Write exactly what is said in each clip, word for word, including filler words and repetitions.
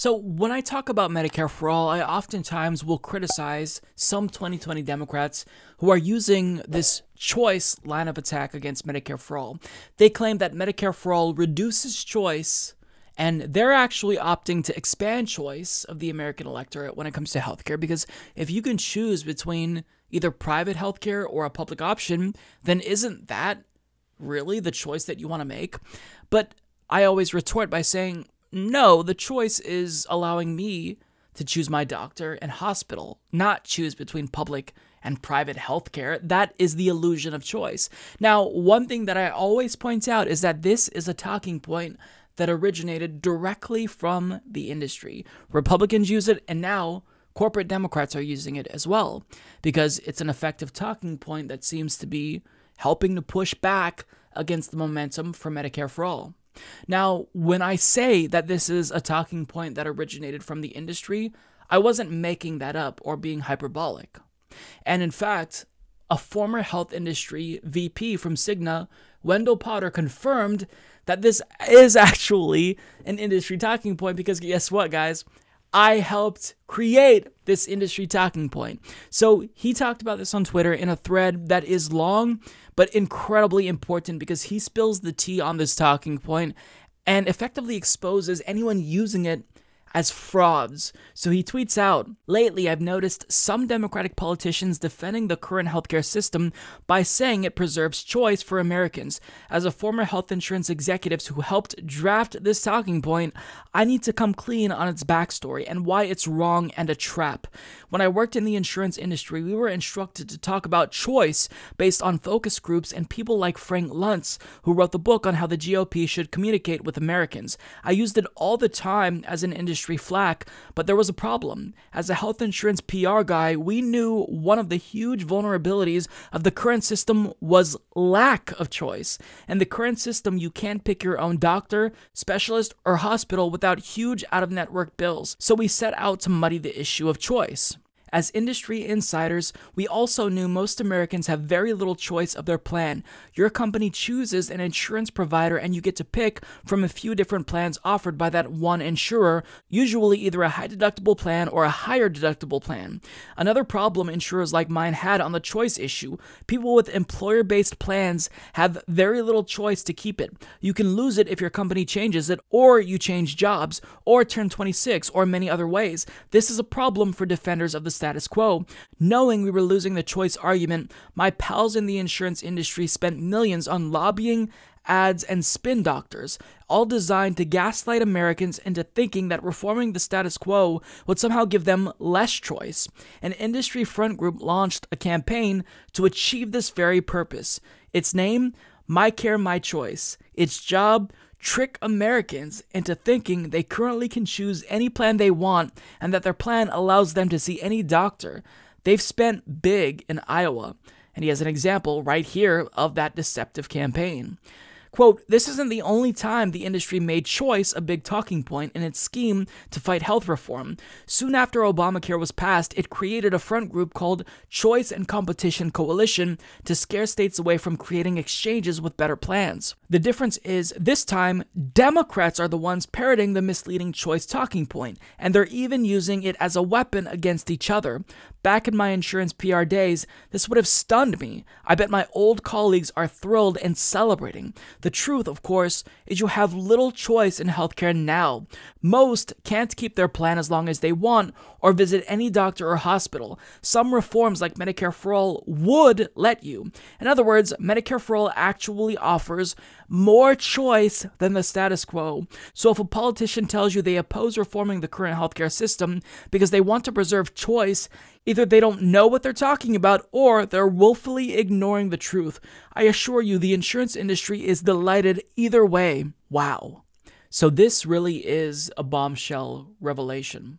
So when I talk about Medicare for all, I oftentimes will criticize some twenty twenty Democrats who are using this choice line of attack against Medicare for all. They claim that Medicare for all reduces choice, and they're actually opting to expand choice of the American electorate when it comes to healthcare, because if you can choose between either private healthcare or a public option, then isn't that really the choice that you want to make? But I always retort by saying, no, the choice is allowing me to choose my doctor and hospital, not choose between public and private healthcare. That is the illusion of choice. Now, one thing that I always point out is that this is a talking point that originated directly from the industry. Republicans use it, and now corporate Democrats are using it as well, because it's an effective talking point that seems to be helping to push back against the momentum for Medicare for all. Now, when I say that this is a talking point that originated from the industry, I wasn't making that up or being hyperbolic. And in fact, a former health industry V P from Cigna, Wendell Potter, confirmed that this is actually an industry talking point, because guess what, guys? I helped create this industry talking point. So he talked about this on Twitter in a thread that is long, but incredibly important, because he spills the tea on this talking point and effectively exposes anyone using it as frauds. So he tweets out, "Lately, I've noticed some Democratic politicians defending the current healthcare system by saying it preserves choice for Americans. As a former health insurance executive who helped draft this talking point, I need to come clean on its backstory and why it's wrong and a trap. When I worked in the insurance industry, we were instructed to talk about choice based on focus groups and people like Frank Luntz, who wrote the book on how the G O P should communicate with Americans. I used it all the time as an industry flack, but there was a problem. As a health insurance P R guy, we knew one of the huge vulnerabilities of the current system was lack of choice. In the current system, you can't pick your own doctor, specialist, or hospital without huge out-of-network bills. So we set out to muddy the issue of choice. As industry insiders, we also knew most Americans have very little choice of their plan. Your company chooses an insurance provider and you get to pick from a few different plans offered by that one insurer, usually either a high deductible plan or a higher deductible plan. Another problem insurers like mine had on the choice issue: people with employer-based plans have very little choice to keep it. You can lose it if your company changes it, or you change jobs, or turn twenty-six, or many other ways. This is a problem for defenders of the status quo. Knowing we were losing the choice argument, my pals in the insurance industry spent millions on lobbying, ads, and spin doctors, all designed to gaslight Americans into thinking that reforming the status quo would somehow give them less choice. An industry front group launched a campaign to achieve this very purpose. Its name, My Care, My Choice. Its job, trick Americans into thinking they currently can choose any plan they want and that their plan allows them to see any doctor. They've spent big in Iowa, and he has an example right here of that deceptive campaign. Quote, "This isn't the only time the industry made choice a big talking point in its scheme to fight health reform. Soon after Obamacare was passed, it created a front group called Choice and Competition Coalition to scare states away from creating exchanges with better plans. The difference is, this time, Democrats are the ones parroting the misleading choice talking point, and they're even using it as a weapon against each other. Back in my insurance P R days, this would have stunned me. I bet my old colleagues are thrilled and celebrating. The truth, of course, is you have little choice in healthcare now. Most can't keep their plan as long as they want or visit any doctor or hospital. Some reforms like Medicare for All would let you. In other words, Medicare for All actually offers more choice than the status quo. So if a politician tells you they oppose reforming the current healthcare system because they want to preserve choice, either they don't know what they're talking about or they're willfully ignoring the truth. I assure you, the insurance industry is delighted either way. Wow." So this really is a bombshell revelation.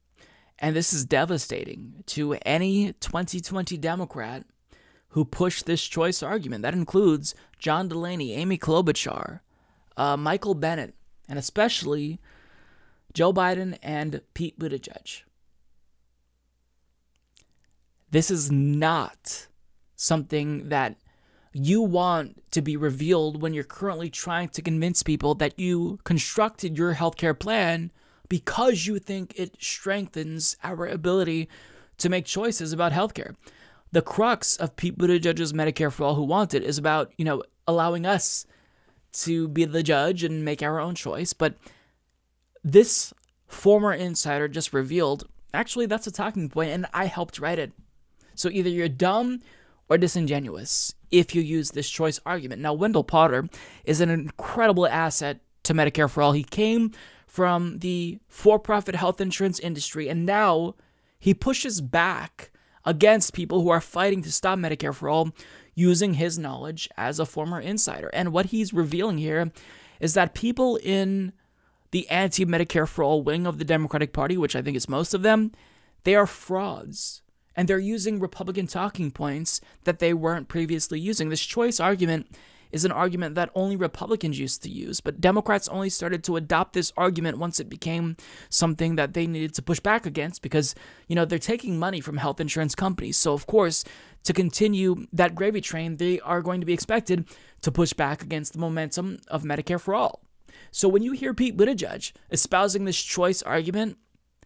And this is devastating to any twenty twenty Democrat who pushed this choice argument. That includes John Delaney, Amy Klobuchar, uh, Michael Bennett, and especially Joe Biden and Pete Buttigieg. This is not something that you want to be revealed when you're currently trying to convince people that you constructed your healthcare plan because you think it strengthens our ability to make choices about healthcare. The crux of Pete Buttigieg's Medicare for All Who Want It is about, you know, allowing us to be the judge and make our own choice. But this former insider just revealed, actually, that's a talking point, and I helped write it. So either you're dumb or disingenuous if you use this choice argument. Now, Wendell Potter is an incredible asset to Medicare for All. He came from the for-profit health insurance industry, and now he pushes back against people who are fighting to stop Medicare for All using his knowledge as a former insider. And what he's revealing here is that people in the anti-Medicare for All wing of the Democratic Party, which I think is most of them, they are frauds. And they're using Republican talking points that they weren't previously using. This choice argument is an argument that only Republicans used to use, but Democrats only started to adopt this argument once it became something that they needed to push back against because, you know, they're taking money from health insurance companies. So, of course, to continue that gravy train, they are going to be expected to push back against the momentum of Medicare for All. So when you hear Pete Buttigieg espousing this choice argument,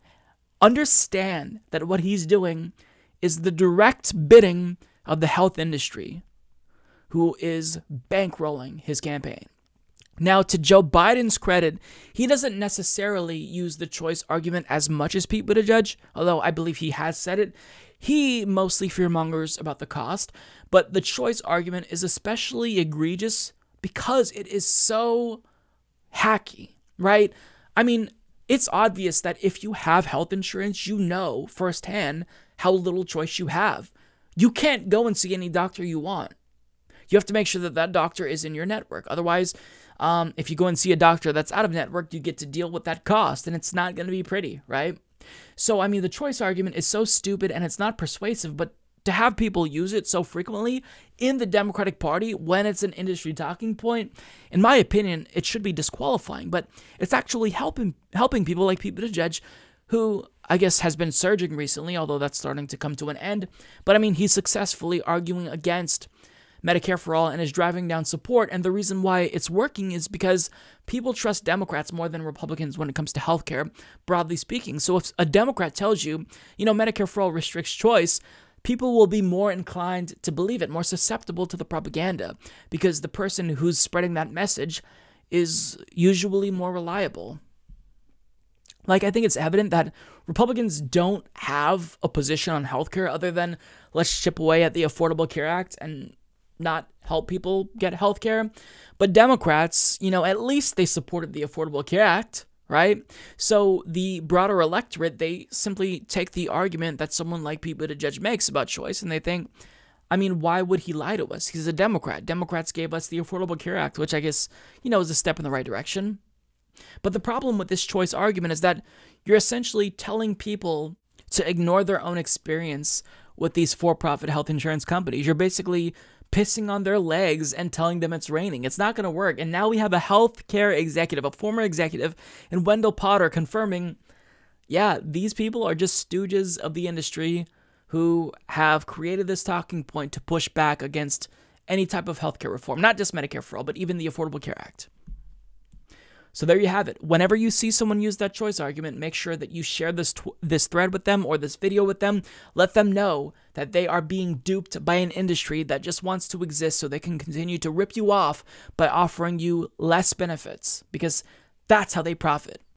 understand that what he's doing is the direct bidding of the health industry, who is bankrolling his campaign. Now, to Joe Biden's credit, he doesn't necessarily use the choice argument as much as Pete Buttigieg, although I believe he has said it. He mostly fearmongers about the cost, but the choice argument is especially egregious because it is so hacky, right? I mean, it's obvious that if you have health insurance, you know firsthand how little choice you have. You can't go and see any doctor you want. You have to make sure that that doctor is in your network. Otherwise, um, if you go and see a doctor that's out of network, you get to deal with that cost, and it's not going to be pretty, right? So, I mean, the choice argument is so stupid, and it's not persuasive, but to have people use it so frequently in the Democratic Party when it's an industry talking point, in my opinion, it should be disqualifying. But it's actually helping helping people like Pete Buttigieg, who I guess has been surging recently, although that's starting to come to an end. But I mean, he's successfully arguing against Medicare for All and is driving down support. And the reason why it's working is because people trust Democrats more than Republicans when it comes to healthcare, broadly speaking. So if a Democrat tells you, you know, Medicare for All restricts choice, people will be more inclined to believe it, more susceptible to the propaganda, because the person who's spreading that message is usually more reliable. Like, I think it's evident that Republicans don't have a position on healthcare other than let's chip away at the Affordable Care Act and not help people get healthcare. But Democrats, you know, at least they supported the Affordable Care Act, right? So the broader electorate, they simply take the argument that someone like Pete Buttigieg makes about choice, and they think, I mean, why would he lie to us? He's a Democrat. Democrats gave us the Affordable Care Act, which I guess, you know, is a step in the right direction. But the problem with this choice argument is that you're essentially telling people to ignore their own experience with these for-profit health insurance companies. You're basically pissing on their legs and telling them it's raining. It's not going to work. And now we have a healthcare executive, a former executive, and Wendell Potter confirming, yeah, these people are just stooges of the industry who have created this talking point to push back against any type of healthcare reform, not just Medicare for All, but even the Affordable Care Act. So there you have it. Whenever you see someone use that choice argument, make sure that you share this tw- this thread with them or this video with them. Let them know that they are being duped by an industry that just wants to exist so they can continue to rip you off by offering you less benefits, because that's how they profit.